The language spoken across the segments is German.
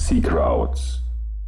Seakrauts.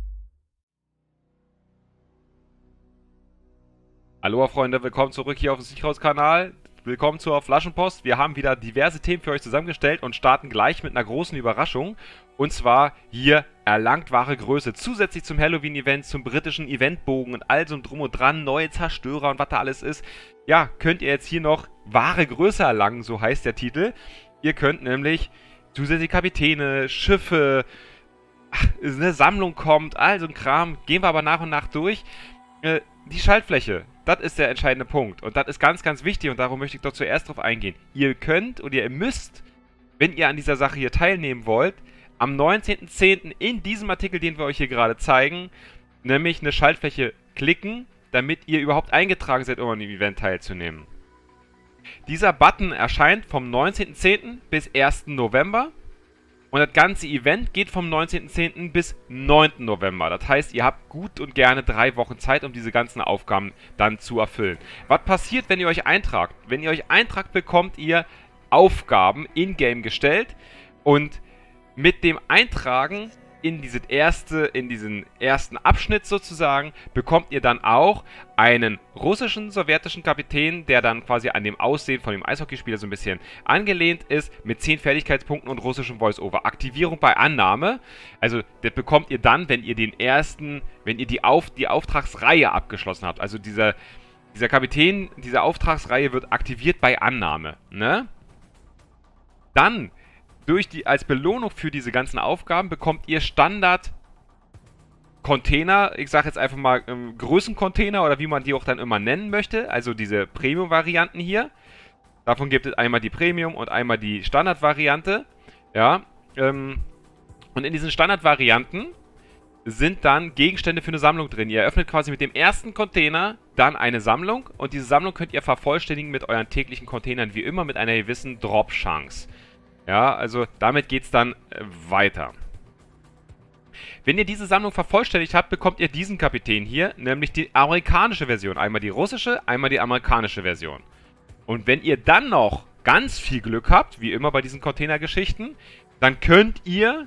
Hallo Freunde, willkommen zurück hier auf dem Seakrauts-Kanal. Willkommen zur Flaschenpost. Wir haben wieder diverse Themen für euch zusammengestellt und starten gleich mit einer großen Überraschung. Und zwar hier erlangt wahre Größe. Zusätzlich zum Halloween-Event, zum britischen Eventbogen und all so drum und dran, neue Zerstörer und was da alles ist. Ja, könnt ihr jetzt hier noch wahre Größe erlangen, so heißt der Titel. Ihr könnt nämlich zusätzliche Kapitäne, Schiffe, eine Sammlung kommt, all so ein Kram. Gehen wir aber nach und nach durch. Die Schaltfläche, das ist der entscheidende Punkt. Und das ist ganz, ganz wichtig und darum möchte ich doch zuerst drauf eingehen. Ihr könnt und ihr müsst, wenn ihr an dieser Sache hier teilnehmen wollt, am 19.10. in diesem Artikel, den wir euch hier gerade zeigen, nämlich eine Schaltfläche klicken, damit ihr überhaupt eingetragen seid, um an dem Event teilzunehmen. Dieser Button erscheint vom 19.10. bis 1. November. Und das ganze Event geht vom 19.10. bis 9. November. Das heißt, ihr habt gut und gerne 3 Wochen Zeit, um diese ganzen Aufgaben dann zu erfüllen. Was passiert, wenn ihr euch eintragt? Wenn ihr euch eintragt, bekommt ihr Aufgaben in-game gestellt. Und mit dem Eintragen in diesen ersten Abschnitt sozusagen, bekommt ihr dann auch einen russischen, sowjetischen Kapitän, der dann quasi an dem Aussehen von dem Eishockeyspieler so ein bisschen angelehnt ist, mit 10 Fertigkeitspunkten und russischem Voice-Over. Aktivierung bei Annahme, also das bekommt ihr dann, wenn ihr die Auftragsreihe abgeschlossen habt. Also dieser Kapitän, diese Auftragsreihe wird aktiviert bei Annahme, ne? Dann als Belohnung für diese ganzen Aufgaben bekommt ihr Standard-Container, ich sage jetzt einfach mal Größencontainer oder wie man die auch dann immer nennen möchte, also diese Premium-Varianten hier. Davon gibt es einmal die Premium und einmal die Standard-Variante. Ja, und in diesen Standard-Varianten sind dann Gegenstände für eine Sammlung drin. Ihr eröffnet quasi mit dem ersten Container dann eine Sammlung und diese Sammlung könnt ihr vervollständigen mit euren täglichen Containern, wie immer mit einer gewissen Drop-Chance. Ja, also damit geht es dann weiter. Wenn ihr diese Sammlung vervollständigt habt, bekommt ihr diesen Kapitän hier, nämlich die amerikanische Version. Einmal die russische, einmal die amerikanische Version. Und wenn ihr dann noch ganz viel Glück habt, wie immer bei diesen Containergeschichten, dann könnt ihr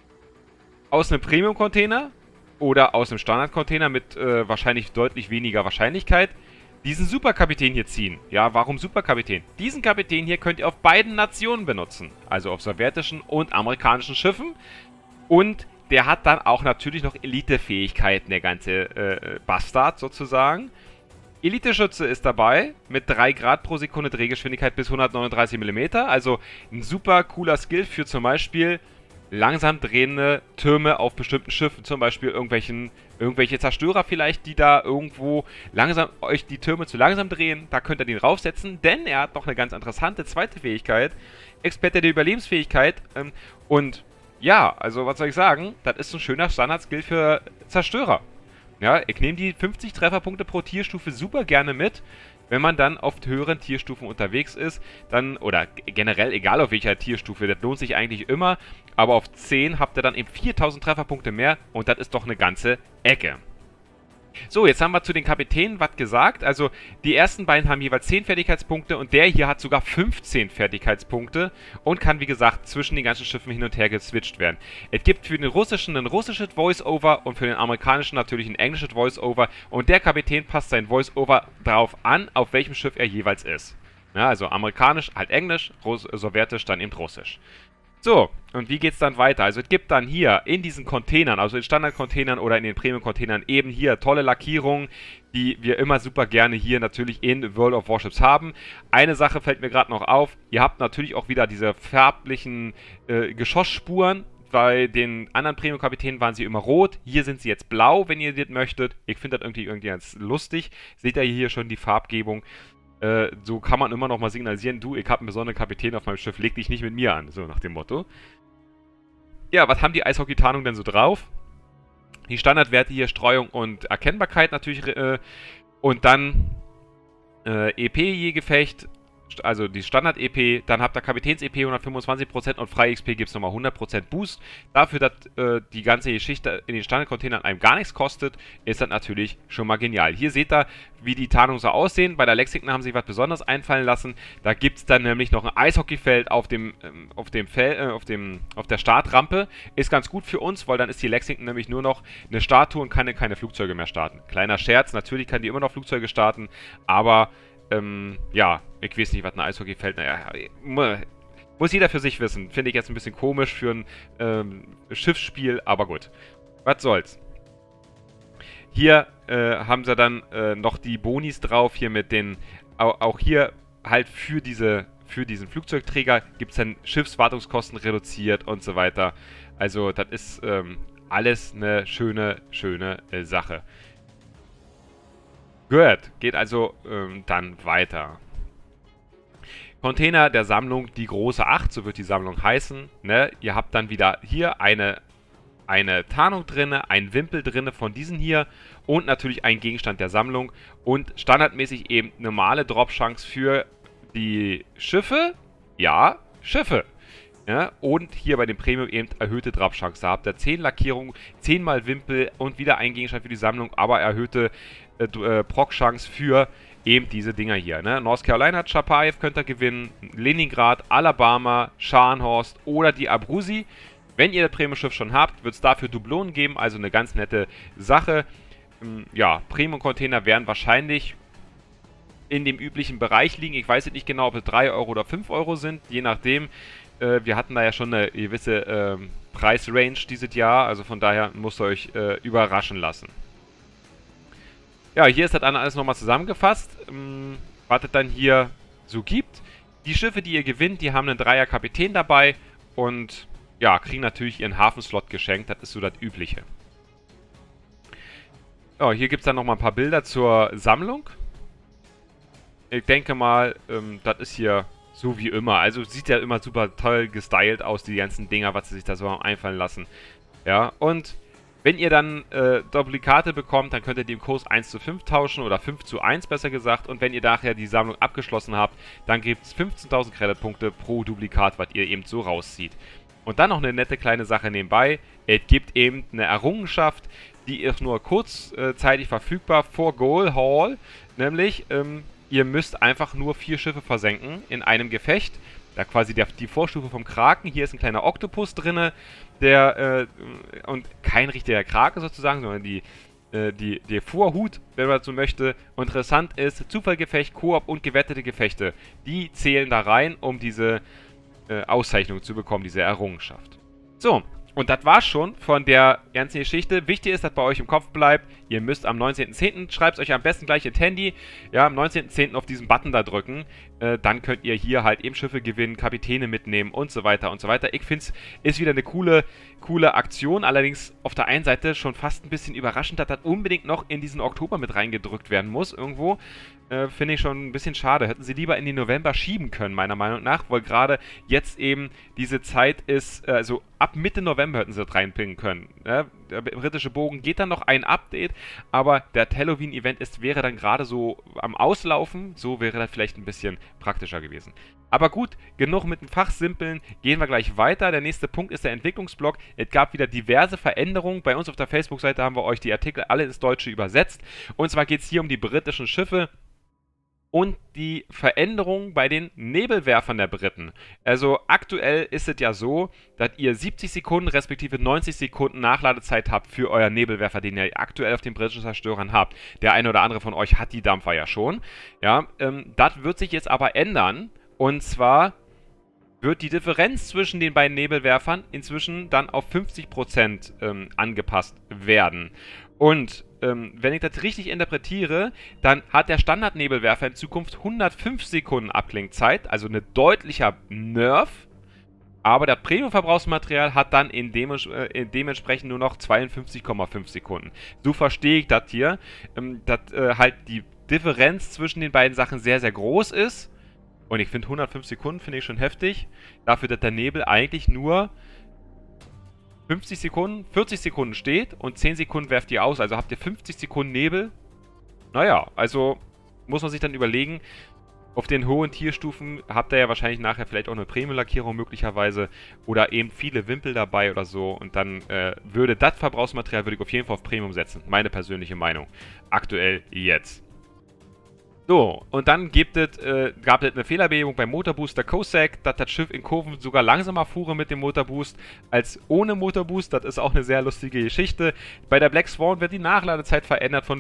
aus einem Premium-Container oder aus einem Standard-Container mit wahrscheinlich deutlich weniger Wahrscheinlichkeit diesen Superkapitän hier ziehen. Ja, warum Superkapitän? Diesen Kapitän hier könnt ihr auf beiden Nationen benutzen. Also auf sowjetischen und amerikanischen Schiffen. Und der hat dann auch natürlich noch Elite-Fähigkeiten, der ganze Bastard sozusagen. Elite-Schütze ist dabei mit 3 Grad pro Sekunde Drehgeschwindigkeit bis 139 mm. Also ein super cooler Skill für zum Beispiel langsam drehende Türme auf bestimmten Schiffen, zum Beispiel irgendwelche Zerstörer vielleicht, die da irgendwo euch die Türme zu langsam drehen, da könnt ihr den raufsetzen, denn er hat noch eine ganz interessante zweite Fähigkeit, Experte der Überlebensfähigkeit, und ja, also was soll ich sagen, das ist ein schöner Standard-Skill für Zerstörer. Ja, ich nehme die 50 Trefferpunkte pro Tierstufe super gerne mit. Wenn man dann auf höheren Tierstufen unterwegs ist, dann, oder generell, egal auf welcher Tierstufe, das lohnt sich eigentlich immer, aber auf 10 habt ihr dann eben 4000 Trefferpunkte mehr und das ist doch eine ganze Ecke. So, jetzt haben wir zu den Kapitänen was gesagt. Also, die ersten beiden haben jeweils 10 Fertigkeitspunkte und der hier hat sogar 15 Fertigkeitspunkte und kann, wie gesagt, zwischen den ganzen Schiffen hin und her geswitcht werden. Es gibt für den russischen ein russisches Voice-Over und für den amerikanischen natürlich ein englisches Voice-Over und der Kapitän passt sein Voice-Over darauf an, auf welchem Schiff er jeweils ist. Ja, also amerikanisch halt Englisch, sowjetisch dann eben Russisch. So, und wie geht's dann weiter? Also es gibt dann hier in diesen Containern, also in Standard-Containern oder in den Premium-Containern eben hier tolle Lackierungen, die wir immer super gerne hier natürlich in World of Warships haben. Eine Sache fällt mir gerade noch auf, ihr habt natürlich auch wieder diese farblichen Geschossspuren. Bei den anderen Premium-Kapitänen waren sie immer rot, hier sind sie jetzt blau, wenn ihr das möchtet. Ich finde das irgendwie ganz lustig. Seht ihr hier schon die Farbgebung? So kann man immer noch mal signalisieren, du, ich habe einen besonderen Kapitän auf meinem Schiff, leg dich nicht mit mir an, so nach dem Motto. Ja, was haben die Eishockey-Tarnungen denn so drauf? Die Standardwerte hier, Streuung und Erkennbarkeit natürlich, und dann EP je Gefecht, also die Standard-EP, dann habt ihr Kapitäns-EP 125% und Frei-XP gibt es nochmal 100% Boost. Dafür, dass die ganze Geschichte in den Standard-Containern einem gar nichts kostet, ist das natürlich schon mal genial. Hier seht ihr, wie die Tarnungen so aussehen. Bei der Lexington haben sie sich was Besonderes einfallen lassen. Da gibt es dann nämlich noch ein Eishockeyfeld auf der Startrampe. Ist ganz gut für uns, weil dann ist die Lexington nämlich nur noch eine Starttour und kann keine Flugzeuge mehr starten. Kleiner Scherz, natürlich kann die immer noch Flugzeuge starten, aber ja, ich weiß nicht, was ein Eishockeyfeld, naja, muss jeder für sich wissen. Finde ich jetzt ein bisschen komisch für ein Schiffsspiel, aber gut. Was soll's. Hier haben sie dann noch die Bonis drauf, hier mit den, auch hier halt für diesen Flugzeugträger gibt es dann Schiffswartungskosten reduziert und so weiter. Also das ist alles eine schöne Sache. Gut, geht also dann weiter. Container der Sammlung, die große 8, so wird die Sammlung heißen. Ne? Ihr habt dann wieder hier eine Tarnung drin, ein Wimpel drin von diesen hier und natürlich einen Gegenstand der Sammlung und standardmäßig eben normale Drop-Chance für die Schiffe. Ja, Schiffe. Ja, und hier bei dem Premium eben erhöhte Drop-Chance. Da habt ihr 10 Lackierungen, 10 mal Wimpel und wieder ein Gegenstand für die Sammlung, aber erhöhte Proc-Chance für eben diese Dinger hier. Ne? North Carolina, Chapayev könnt ihr gewinnen, Leningrad, Alabama, Scharnhorst oder die Abruzzi. Wenn ihr das Premium-Schiff schon habt, wird es dafür Dublonen geben, also eine ganz nette Sache. Ja, Premium-Container werden wahrscheinlich in dem üblichen Bereich liegen. Ich weiß jetzt nicht genau, ob es 3 Euro oder 5 Euro sind, je nachdem. Wir hatten da ja schon eine gewisse Preisrange dieses Jahr, also von daher müsst ihr euch überraschen lassen. Ja, hier ist das dann alles nochmal zusammengefasst, was es dann hier so gibt. Die Schiffe, die ihr gewinnt, die haben einen 3er Kapitän dabei und ja, kriegen natürlich ihren Hafenslot geschenkt, das ist so das Übliche. Ja, hier gibt es dann nochmal ein paar Bilder zur Sammlung. Ich denke mal, das ist hier so wie immer. Also sieht ja immer super toll gestylt aus, die ganzen Dinger, was sie sich da so haben einfallen lassen. Ja, und wenn ihr dann Duplikate bekommt, dann könnt ihr die im Kurs 1:5 tauschen oder 5:1 besser gesagt. Und wenn ihr nachher die Sammlung abgeschlossen habt, dann gibt es 15.000 Creditpunkte pro Duplikat, was ihr eben so rauszieht. Und dann noch eine nette kleine Sache nebenbei. Es gibt eben eine Errungenschaft, die ist nur kurzzeitig verfügbar vor Goal Hall. Nämlich, ihr müsst einfach nur 4 Schiffe versenken in einem Gefecht. Da quasi die Vorstufe vom Kraken. Hier ist ein kleiner Oktopus drin, und kein richtiger Krake sozusagen, sondern der Vorhut, wenn man so möchte. Interessant ist, Zufallgefecht, Koop und gewettete Gefechte. Die zählen da rein, um diese Auszeichnung zu bekommen, diese Errungenschaft. So, und das war's schon von der ganzen Geschichte. Wichtig ist, dass bei euch im Kopf bleibt, ihr müsst am 19.10., schreibt es euch am besten gleich ins Handy, ja, am 19.10. auf diesen Button da drücken. Dann könnt ihr hier halt eben Schiffe gewinnen, Kapitäne mitnehmen und so weiter und so weiter. Ich finde es ist wieder eine coole Aktion, allerdings auf der einen Seite schon fast ein bisschen überraschend, dass das unbedingt noch in diesen Oktober mit reingedrückt werden muss irgendwo. Finde ich schon ein bisschen schade. Hätten sie lieber in den November schieben können, meiner Meinung nach, weil gerade jetzt eben diese Zeit ist, also ab Mitte November hätten sie das reinbringen können. Ja, der britische Bogen geht dann noch ein Update, aber der Halloween-Event wäre dann gerade so am Auslaufen, so wäre das vielleicht ein bisschen praktischer gewesen. Aber gut, genug mit dem Fachsimpeln, gehen wir gleich weiter. Der nächste Punkt ist der Entwicklungsblock. Es gab wieder diverse Veränderungen. Bei uns auf der Facebook-Seite haben wir euch die Artikel alle ins Deutsche übersetzt. Und zwar geht es hier um die britischen Schiffe und die Veränderung bei den Nebelwerfern der Briten. Also aktuell ist es ja so, dass ihr 70 Sekunden respektive 90 Sekunden Nachladezeit habt für euer Nebelwerfer, den ihr aktuell auf den britischen Zerstörern habt. Der eine oder andere von euch hat die Dampfer ja schon. Ja, das wird sich jetzt aber ändern. Und zwar wird die Differenz zwischen den beiden Nebelwerfern inzwischen dann auf 50% angepasst werden. Und wenn ich das richtig interpretiere, dann hat der Standardnebelwerfer in Zukunft 105 Sekunden Abklingzeit, also eine deutlicher Nerf. Aber das Premium-Verbrauchsmaterial hat dann dementsprechend nur noch 52,5 Sekunden. So verstehe ich das hier, dass halt die Differenz zwischen den beiden Sachen sehr, sehr groß ist. Und ich finde 105 Sekunden finde ich schon heftig. Dafür, dass der Nebel eigentlich nur 50 Sekunden, 40 Sekunden steht und 10 Sekunden werft ihr aus. Also habt ihr 50 Sekunden Nebel. Naja, also muss man sich dann überlegen, Auf den hohen Tierstufen habt ihr ja wahrscheinlich nachher vielleicht auch eine Premium-Lackierung möglicherweise oder eben viele Wimpel dabei oder so. Und dann würde das Verbrauchsmaterial würde ich auf jeden Fall auf Premium setzen. Meine persönliche Meinung. Aktuell jetzt. So, und dann gab es eine Fehlerbehebung beim Motorbooster COSAC, dass das Schiff in Kurven sogar langsamer fuhre mit dem Motorboost als ohne Motorboost. Das ist auch eine sehr lustige Geschichte. Bei der Black Swan wird die Nachladezeit verändert von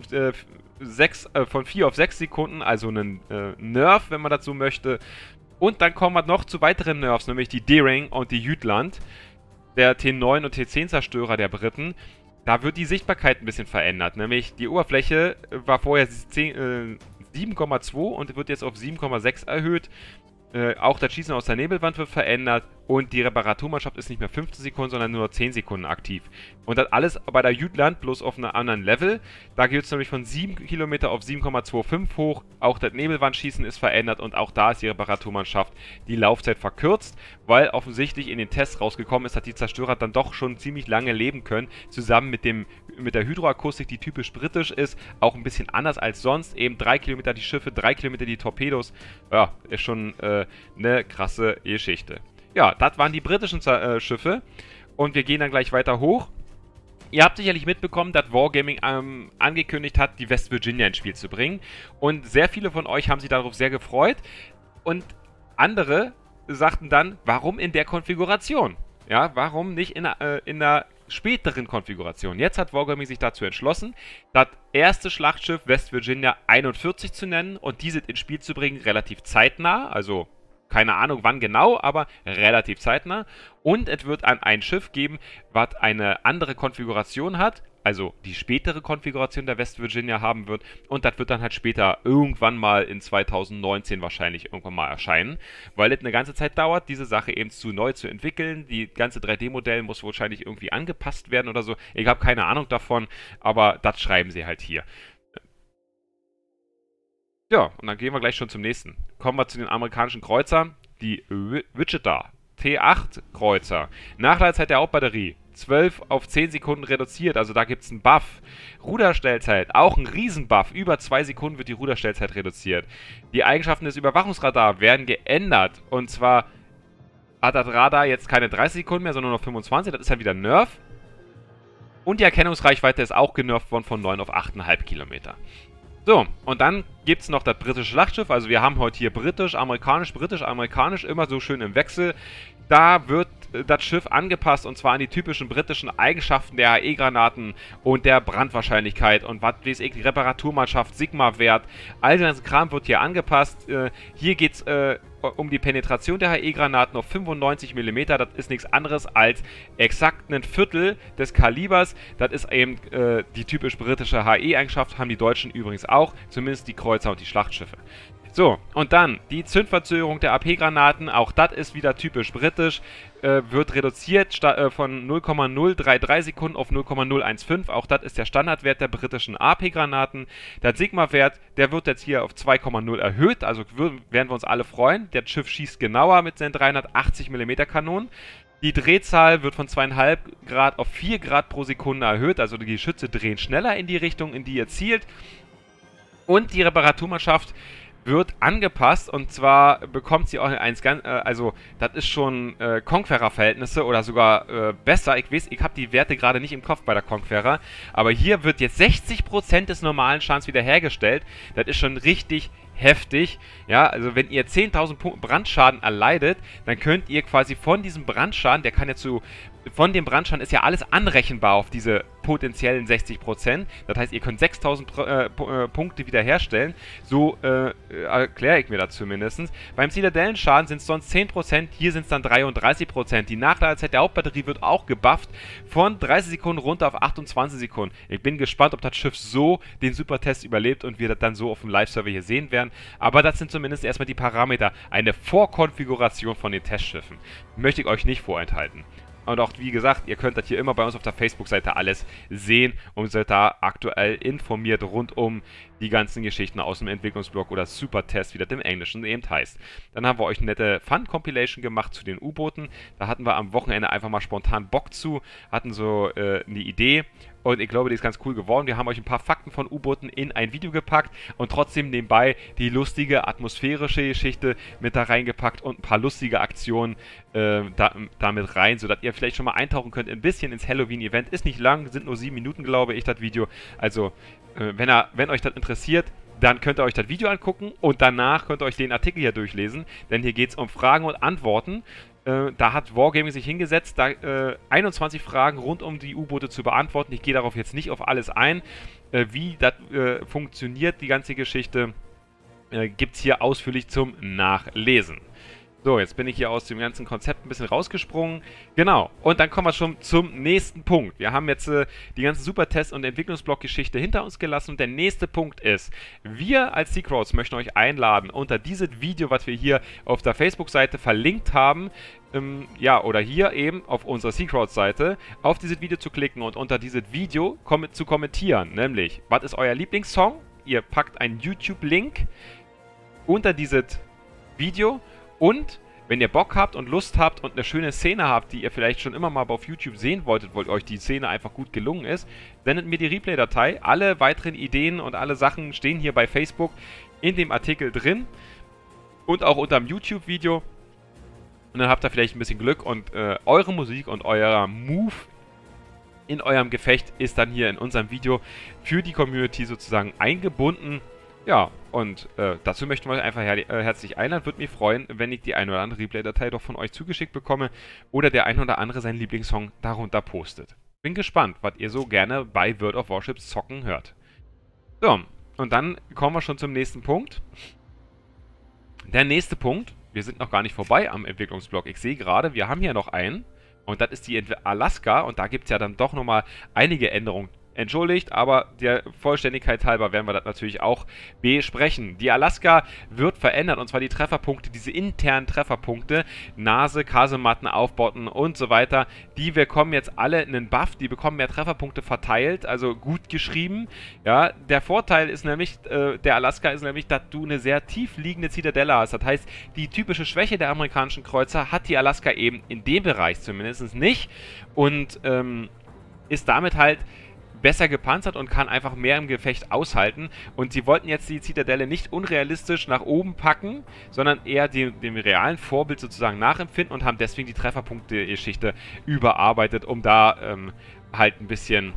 4 auf 6 Sekunden, also ein Nerf, wenn man das so möchte. Und dann kommen wir noch zu weiteren Nerfs, nämlich die Deering und die Jütland, der T9 und T10 Zerstörer der Briten. Da wird die Sichtbarkeit ein bisschen verändert, nämlich die Oberfläche war vorher 7,2 und wird jetzt auf 7,6 erhöht. Auch das Schießen aus der Nebelwand wird verändert und die Reparaturmannschaft ist nicht mehr 15 Sekunden, sondern nur 10 Sekunden aktiv. Und das alles bei der Jütland bloß auf einem anderen Level. Da geht es nämlich von 7 Kilometer auf 7,25 hoch. Auch das Nebelwandschießen ist verändert und auch da ist die Reparaturmannschaft die Laufzeit verkürzt, weil offensichtlich in den Tests rausgekommen ist, dass die Zerstörer dann doch schon ziemlich lange leben können, zusammen mit der Hydroakustik, die typisch britisch ist, auch ein bisschen anders als sonst. Eben 3 Kilometer die Schiffe, 3 Kilometer die Torpedos. Ja, ist schon eine krasse Geschichte. Ja, das waren die britischen Schiffe. Und wir gehen dann gleich weiter hoch. Ihr habt sicherlich mitbekommen, dass Wargaming angekündigt hat, die West Virginia ins Spiel zu bringen. Und sehr viele von euch haben sich darauf sehr gefreut. Und andere sagten dann, warum in der Konfiguration? Ja, warum nicht in einer späteren Konfiguration? Jetzt hat Wargaming sich dazu entschlossen, das erste Schlachtschiff West Virginia 41 zu nennen und diese ins Spiel zu bringen, relativ zeitnah, also keine Ahnung wann genau, aber relativ zeitnah. Und es wird ein Schiff geben, was eine andere Konfiguration hat, also die spätere Konfiguration der West Virginia haben wird. Und das wird dann halt später irgendwann mal in 2019 wahrscheinlich irgendwann mal erscheinen, weil es eine ganze Zeit dauert, diese Sache eben neu zu entwickeln. Die ganze 3D-Modell muss wahrscheinlich irgendwie angepasst werden oder so. Ich habe keine Ahnung davon, aber das schreiben sie halt hier. Ja, und dann gehen wir gleich schon zum nächsten. Kommen wir zu den amerikanischen Kreuzern. Die Wichita T8 Kreuzer. Nachladezeit der Hauptbatterie 12 auf 10 Sekunden reduziert, also da gibt es einen Buff. Ruderstellzeit, auch ein Riesenbuff. Über 2 Sekunden wird die Ruderstellzeit reduziert. Die Eigenschaften des Überwachungsradars werden geändert. Und zwar hat das Radar jetzt keine 30 Sekunden mehr, sondern nur noch 25. Das ist halt wieder ein Nerf. Und die Erkennungsreichweite ist auch genervt worden von 9 auf 8,5 Kilometer. So, und dann gibt es noch das britische Schlachtschiff. Also wir haben heute hier britisch, amerikanisch, immer so schön im Wechsel. Da wird das Schiff angepasst und zwar an die typischen britischen Eigenschaften der HE-Granaten und der Brandwahrscheinlichkeit und was weiß ich, die Reparaturmannschaft, Sigma-Wert. All das Kram wird hier angepasst. Hier geht es um die Penetration der HE-Granaten auf 95 mm. Das ist nichts anderes als exakt ein Viertel des Kalibers. Das ist eben die typisch britische HE-Eigenschaft, haben die Deutschen übrigens auch, zumindest die Kreuzer und die Schlachtschiffe. So, und dann die Zündverzögerung der AP-Granaten, auch das ist wieder typisch britisch, wird reduziert von 0,033 Sekunden auf 0,015, auch das ist der Standardwert der britischen AP-Granaten. Der Sigma-Wert, der wird jetzt hier auf 2,0 erhöht, also werden wir uns alle freuen. Der Schiff schießt genauer mit seinen 380 mm Kanonen. Die Drehzahl wird von 2,5 Grad auf 4 Grad pro Sekunde erhöht, also die Geschütze drehen schneller in die Richtung, in die ihr zielt. Und die Reparaturmannschaft wird angepasst und zwar bekommt sie auch also das ist schon Conqueror-Verhältnisse oder sogar besser. Ich weiß, ich habe die Werte gerade nicht im Kopf bei der Conqueror, aber hier wird jetzt 60% des normalen Schadens wiederhergestellt. Das ist schon richtig heftig. Ja, also wenn ihr 10.000 Brandschaden erleidet, dann könnt ihr quasi von diesem Brandschaden, der kann jetzt von dem Brandschaden ist ja alles anrechenbar auf diese potenziellen 60%. Das heißt, ihr könnt 6.000 Punkte wiederherstellen. So erkläre ich mir das zumindest. Beim Zitadellenschaden sind es sonst 10%, hier sind es dann 33%. Die Nachladezeit der Hauptbatterie wird auch gebufft von 30 Sekunden runter auf 28 Sekunden. Ich bin gespannt, ob das Schiff so den Supertest überlebt und wir das dann so auf dem Live-Server hier sehen werden. Aber das sind zumindest erstmal die Parameter. Eine Vorkonfiguration von den Testschiffen. Möchte ich euch nicht vorenthalten. Und auch, wie gesagt, ihr könnt das hier immer bei uns auf der Facebook-Seite alles sehen und seid da aktuell informiert rund um die ganzen Geschichten aus dem Entwicklungsblog oder Supertest, wie das im Englischen eben heißt. Dann haben wir euch eine nette Fun-Compilation gemacht zu den U-Booten. Da hatten wir am Wochenende einfach mal spontan Bock zu, hatten so eine Idee und ich glaube, die ist ganz cool geworden. Wir haben euch ein paar Fakten von U-Booten in ein Video gepackt und trotzdem nebenbei die lustige atmosphärische Geschichte mit da reingepackt und ein paar lustige Aktionen damit rein, sodass ihr vielleicht schon mal eintauchen könnt ein bisschen ins Halloween-Event. Ist nicht lang, sind nur 7 Minuten, glaube ich, das Video. Also, wenn euch das interessiert, dann könnt ihr euch das Video angucken und danach könnt ihr euch den Artikel hier durchlesen, denn hier geht es um Fragen und Antworten. Da hat Wargaming sich hingesetzt, 21 Fragen rund um die U-Boote zu beantworten. Ich gehe darauf jetzt nicht auf alles ein. Wie das funktioniert, die ganze Geschichte, gibt es hier ausführlich zum Nachlesen. So, jetzt bin ich hier aus dem ganzen Konzept ein bisschen rausgesprungen. Genau, und dann kommen wir schon zum nächsten Punkt. Wir haben jetzt die ganze Supertest- und Entwicklungsblock-Geschichte hinter uns gelassen. Und der nächste Punkt ist, wir als Seacrowds möchten euch einladen, unter dieses Video, was wir hier auf der Facebook-Seite verlinkt haben, ja, oder hier eben auf unserer Seacrowds-Seite, auf dieses Video zu klicken und unter dieses Video zu kommentieren. Nämlich, was ist euer Lieblingssong? Ihr packt einen YouTube-Link unter dieses Video. Und wenn ihr Bock habt und Lust habt und eine schöne Szene habt, die ihr vielleicht schon immer mal auf YouTube sehen wolltet, weil euch die Szene einfach gut gelungen ist, sendet mir die Replay-Datei. Alle weiteren Ideen und alle Sachen stehen hier bei Facebook in dem Artikel drin und auch unter dem YouTube-Video. Und dann habt ihr vielleicht ein bisschen Glück und eure Musik und euer Move in eurem Gefecht ist dann hier in unserem Video für die Community sozusagen eingebunden. Ja, und dazu möchten wir euch einfach herzlich einladen. Würde mich freuen, wenn ich die ein oder andere Replay-Datei doch von euch zugeschickt bekomme oder der ein oder andere seinen Lieblingssong darunter postet. Bin gespannt, was ihr so gerne bei World of Warships zocken hört. So, und dann kommen wir schon zum nächsten Punkt. Der nächste Punkt, wir sind noch gar nicht vorbei am Entwicklungsblock. Ich sehe gerade, wir haben hier noch einen und das ist die Alaska und da gibt es ja dann doch nochmal einige Änderungen. Entschuldigt, aber der Vollständigkeit halber werden wir das natürlich auch besprechen. Die Alaska wird verändert, und zwar die Trefferpunkte, diese internen Trefferpunkte, Nase, Kasematten, Aufbauten und so weiter, die bekommen jetzt alle einen Buff, die bekommen mehr Trefferpunkte verteilt, also gut geschrieben. Ja, der Vorteil ist nämlich, der Alaska ist nämlich, dass du eine sehr tief liegende Zitadelle hast. Das heißt, die typische Schwäche der amerikanischen Kreuzer hat die Alaska eben in dem Bereich zumindest nicht und ist damit halt besser gepanzert und kann einfach mehr im Gefecht aushalten. Und sie wollten jetzt die Zitadelle nicht unrealistisch nach oben packen, sondern eher dem realen Vorbild sozusagen nachempfinden und haben deswegen die Trefferpunkte-Geschichte überarbeitet, um da halt ein bisschen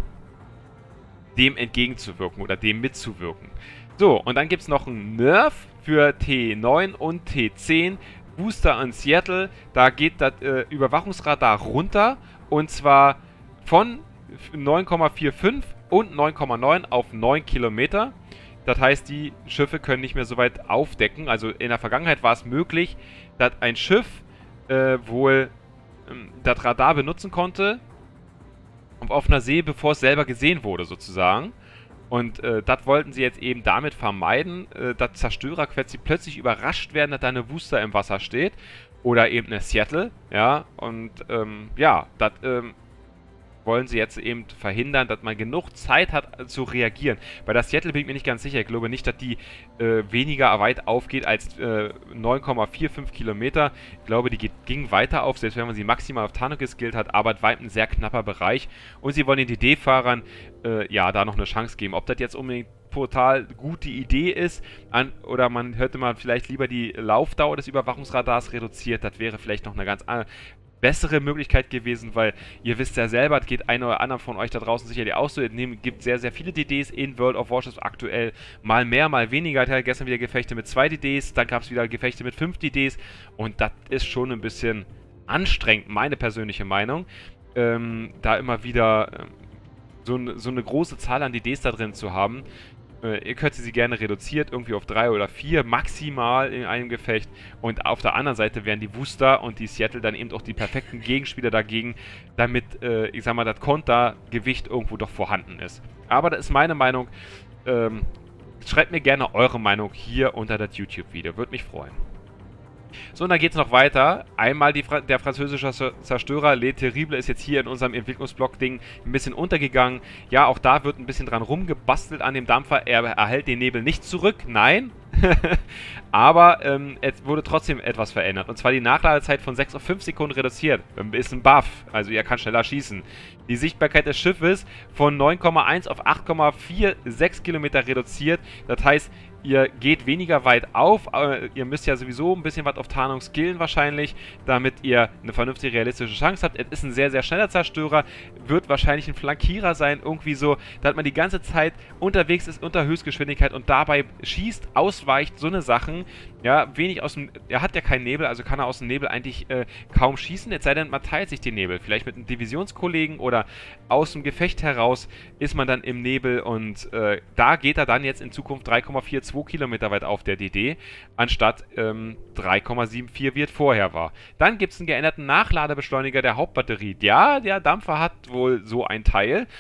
dem entgegenzuwirken oder dem mitzuwirken. So, und dann gibt es noch einen Nerf für T9 und T10. Booster an Seattle, da geht das Überwachungsradar runter und zwar von 9,45 und 9,9 auf 9 Kilometer. Das heißt, die Schiffe können nicht mehr so weit aufdecken. Also in der Vergangenheit war es möglich, dass ein Schiff wohl das Radar benutzen konnte auf offener See, bevor es selber gesehen wurde sozusagen. Und das wollten sie jetzt eben damit vermeiden, dass Zerstörer plötzlich überrascht werden, dass da eine Booster im Wasser steht. Oder eben eine Seattle. Ja, und ja, das wollen sie jetzt eben verhindern, dass man genug Zeit hat zu reagieren. Bei der Seattle bin ich mir nicht ganz sicher. Ich glaube nicht, dass die weniger weit aufgeht als 9,45 Kilometer. Ich glaube, die ging weiter auf, selbst wenn man sie maximal auf Tarnung geskillt hat, aber es war ein sehr knapper Bereich. Und sie wollen den DD-Fahrern ja, da noch eine Chance geben. Ob das jetzt unbedingt total gute Idee ist oder man hätte mal vielleicht lieber die Laufdauer des Überwachungsradars reduziert, das wäre vielleicht noch eine ganz bessere Möglichkeit gewesen, weil ihr wisst ja selber, es geht einer oder anderen von euch da draußen sicherlich auch so, es gibt sehr, sehr viele DDs in World of Warships aktuell, mal mehr, mal weniger. Ich hatte gestern wieder Gefechte mit 2 DDs, dann gab es wieder Gefechte mit 5 DDs und das ist schon ein bisschen anstrengend, meine persönliche Meinung, da immer wieder so eine große Zahl an DDs da drin zu haben. Ihr könnt sie gerne reduziert, irgendwie auf 3 oder 4 maximal in einem Gefecht. Und auf der anderen Seite wären die Worcester und die Seattle dann eben auch die perfekten Gegenspieler dagegen, damit, ich sag mal, das Kontergewicht irgendwo doch vorhanden ist. Aber das ist meine Meinung. Schreibt mir gerne eure Meinung hier unter das YouTube-Video. Würde mich freuen. So, und dann geht es noch weiter. Einmal der französische Zerstörer Le Terrible ist jetzt hier in unserem Entwicklungsblock-Ding ein bisschen untergegangen. Ja, auch da wird ein bisschen dran rumgebastelt an dem Dampfer. Er erhält den Nebel nicht zurück, nein. Aber es wurde trotzdem etwas verändert. Und zwar die Nachladezeit von 6 auf 5 Sekunden reduziert. Ist ein Buff, also er kann schneller schießen. Die Sichtbarkeit des Schiffes von 9,1 auf 8,46 Kilometer reduziert. Das heißt, ihr geht weniger weit auf. Ihr müsst ja sowieso ein bisschen was auf Tarnung skillen wahrscheinlich, damit ihr eine vernünftige, realistische Chance habt. Es ist ein sehr, sehr schneller Zerstörer. Wird wahrscheinlich ein Flankierer sein. Irgendwie so, dass man die ganze Zeit unterwegs ist unter Höchstgeschwindigkeit und dabei schießt, ausweicht, so eine Sachen. Ja, wenig aus dem... Er hat ja keinen Nebel, also kann er aus dem Nebel eigentlich kaum schießen. Es sei denn, man teilt sich den Nebel. Vielleicht mit einem Divisionskollegen oder aus dem Gefecht heraus ist man dann im Nebel und da geht er dann jetzt in Zukunft 3,42 Kilometer weit auf der DD, anstatt 3,74 wie es vorher war. Dann gibt es einen geänderten Nachladebeschleuniger der Hauptbatterie. Ja, der Dampfer hat wohl so ein Teil.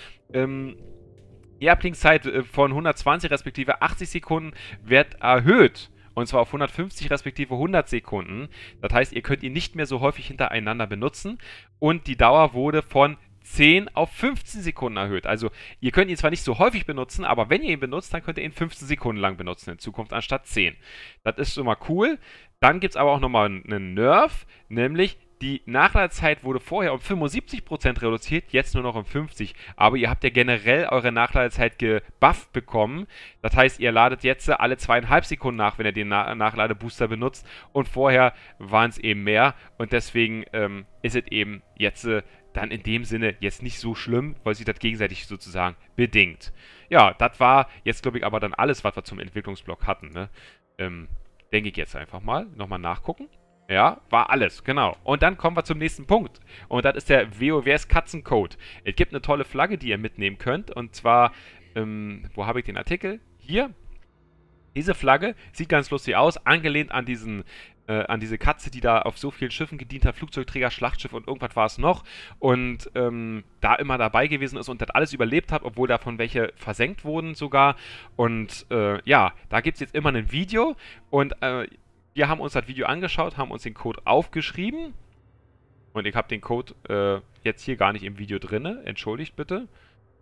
Die Abklingzeit von 120 respektive 80 Sekunden wird erhöht. Und zwar auf 150 respektive 100 Sekunden. Das heißt, ihr könnt ihn nicht mehr so häufig hintereinander benutzen. Und die Dauer wurde von 10 auf 15 Sekunden erhöht. Also ihr könnt ihn zwar nicht so häufig benutzen, aber wenn ihr ihn benutzt, dann könnt ihr ihn 15 Sekunden lang benutzen in Zukunft anstatt 10. Das ist schon mal cool. Dann gibt es aber auch nochmal einen Nerf, nämlich die Nachladezeit wurde vorher um 75% reduziert, jetzt nur noch um 50%. Aber ihr habt ja generell eure Nachladezeit gebufft bekommen. Das heißt, ihr ladet jetzt alle 2,5 Sekunden nach, wenn ihr den Nachladebooster benutzt. Und vorher waren es eben mehr. Und deswegen ist es eben jetzt dann in dem Sinne jetzt nicht so schlimm, weil sich das gegenseitig sozusagen bedingt. Ja, das war jetzt, glaube ich, aber dann alles, was wir zum Entwicklungsblock hatten. Ne? Denke ich jetzt einfach mal. Nochmal nachgucken. Ja, war alles, genau. Und dann kommen wir zum nächsten Punkt. Und das ist der WoWs Katzencode. Es gibt eine tolle Flagge, die ihr mitnehmen könnt. Und zwar, wo habe ich den Artikel? Hier. Diese Flagge sieht ganz lustig aus, angelehnt an an diese Katze, die da auf so vielen Schiffen gedient hat, Flugzeugträger, Schlachtschiff und irgendwas war es noch. Und da immer dabei gewesen ist und das alles überlebt hat, obwohl davon welche versenkt wurden sogar. Und ja, da gibt es jetzt immer ein Video und wir haben uns das Video angeschaut, haben uns den Code aufgeschrieben. Und ich habe den Code jetzt hier gar nicht im Video drin. Entschuldigt bitte.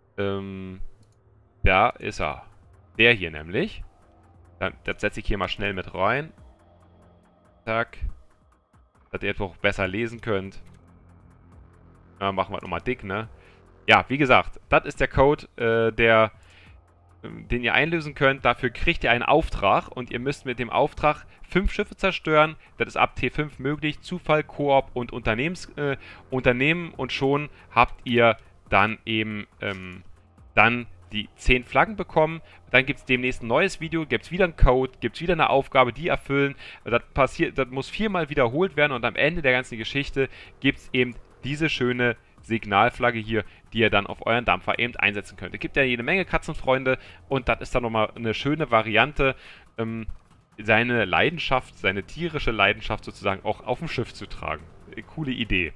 Da ist er. Der hier nämlich. Das setze ich hier mal schnell mit rein. Zack. Dass ihr jetzt auch besser lesen könnt. Machen wir nochmal dick, ne? Ja, wie gesagt, das ist der Code, den ihr einlösen könnt. Dafür kriegt ihr einen Auftrag und ihr müsst mit dem Auftrag 5 Schiffe zerstören. Das ist ab T5 möglich. Zufall, Koop und Unternehmen und schon habt ihr dann eben dann die 10 Flaggen bekommen. Dann gibt es demnächst ein neues Video, gibt es wieder einen Code, gibt es wieder eine Aufgabe, die erfüllen. Das muss 4-mal wiederholt werden und am Ende der ganzen Geschichte gibt es eben diese schöne Signalflagge hier, die ihr dann auf euren Dampfer eben einsetzen könnt. Es gibt ja jede Menge Katzenfreunde und das ist dann nochmal eine schöne Variante, seine Leidenschaft, seine tierische Leidenschaft sozusagen auch auf dem Schiff zu tragen. Coole Idee.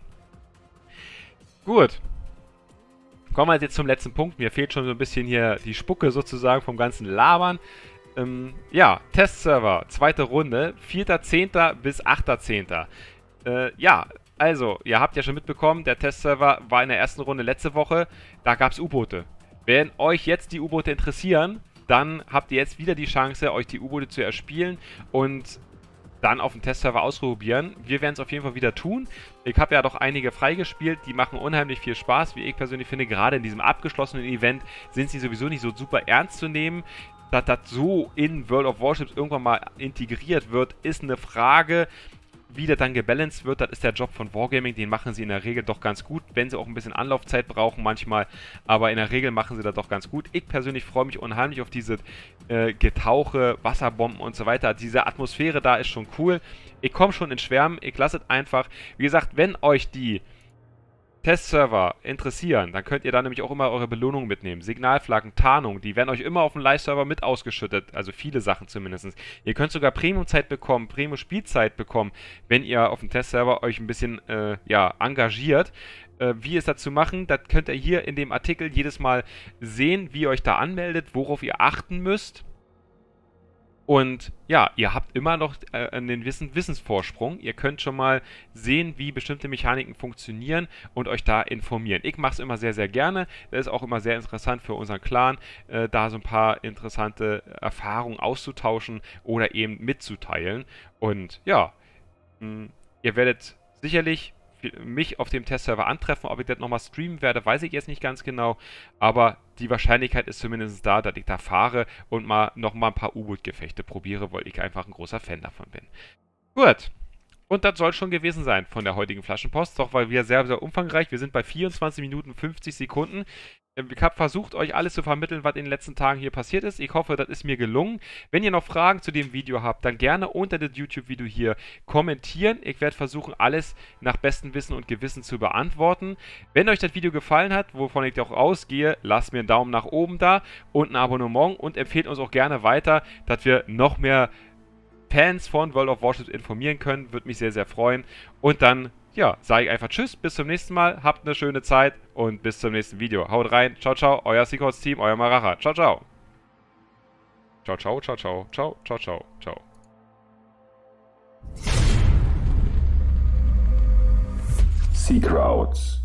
Gut. Kommen wir jetzt zum letzten Punkt. Mir fehlt schon so ein bisschen hier die Spucke sozusagen vom ganzen Labern. Ja, Testserver, zweite Runde, 4.10. bis 8.10. Ja, also, ihr habt ja schon mitbekommen, der Testserver war in der ersten Runde letzte Woche. Da gab es U-Boote. Wenn euch jetzt die U-Boote interessieren, dann habt ihr jetzt wieder die Chance, euch die U-Boote zu erspielen und dann auf dem Testserver ausprobieren. Wir werden es auf jeden Fall wieder tun. Ich habe ja doch einige freigespielt, die machen unheimlich viel Spaß, wie ich persönlich finde. Gerade in diesem abgeschlossenen Event sind sie sowieso nicht so super ernst zu nehmen. Dass das so in World of Warships irgendwann mal integriert wird, ist eine Frage. Wie das dann gebalanced wird, das ist der Job von Wargaming, den machen sie in der Regel doch ganz gut, wenn sie auch ein bisschen Anlaufzeit brauchen manchmal, aber in der Regel machen sie das doch ganz gut. Ich persönlich freue mich unheimlich auf diese Getauche, Wasserbomben und so weiter. Diese Atmosphäre da ist schon cool. Ich komme schon ins Schwärmen, ich lasse es einfach. Wie gesagt, wenn euch die Testserver interessieren, dann könnt ihr da nämlich auch immer eure Belohnungen mitnehmen. Signalflaggen, Tarnung, die werden euch immer auf dem Live-Server mit ausgeschüttet. Also viele Sachen zumindest. Ihr könnt sogar Premium-Zeit bekommen, Premium-Spielzeit bekommen, wenn ihr auf dem Testserver euch ein bisschen ja, engagiert. Wie es dazu machen, das könnt ihr hier in dem Artikel jedes Mal sehen, wie ihr euch da anmeldet, worauf ihr achten müsst. Und ja, ihr habt immer noch einen Wissensvorsprung. Ihr könnt schon mal sehen, wie bestimmte Mechaniken funktionieren und euch da informieren. Ich mache es immer sehr, sehr gerne. Das ist auch immer sehr interessant für unseren Clan, da so ein paar interessante Erfahrungen auszutauschen oder eben mitzuteilen. Und ja, ihr werdet sicherlich mich auf dem Testserver antreffen. Ob ich das nochmal streamen werde, weiß ich jetzt nicht ganz genau. Aber die Wahrscheinlichkeit ist zumindest da, dass ich da fahre und nochmal ein paar U-Boot-Gefechte probiere, weil ich einfach ein großer Fan davon bin. Gut. Und das soll schon gewesen sein von der heutigen Flaschenpost. Doch war wieder sehr, sehr umfangreich. Wir sind bei 24 Minuten 50 Sekunden. Ich habe versucht, euch alles zu vermitteln, was in den letzten Tagen hier passiert ist. Ich hoffe, das ist mir gelungen. Wenn ihr noch Fragen zu dem Video habt, dann gerne unter das YouTube-Video hier kommentieren. Ich werde versuchen, alles nach bestem Wissen und Gewissen zu beantworten. Wenn euch das Video gefallen hat, wovon ich auch ausgehe, lasst mir einen Daumen nach oben da und ein Abonnement und empfehlt uns auch gerne weiter, dass wir noch mehr Fans von World of Warships informieren können. Würde mich sehr, sehr freuen. Und dann, ja, sage ich einfach Tschüss, bis zum nächsten Mal. Habt eine schöne Zeit und bis zum nächsten Video. Haut rein. Ciao, ciao. Euer Seahorse Team, euer Maracha. Ciao, ciao. Ciao, ciao, ciao, ciao. Ciao, ciao, ciao, ciao. Sea Crowds.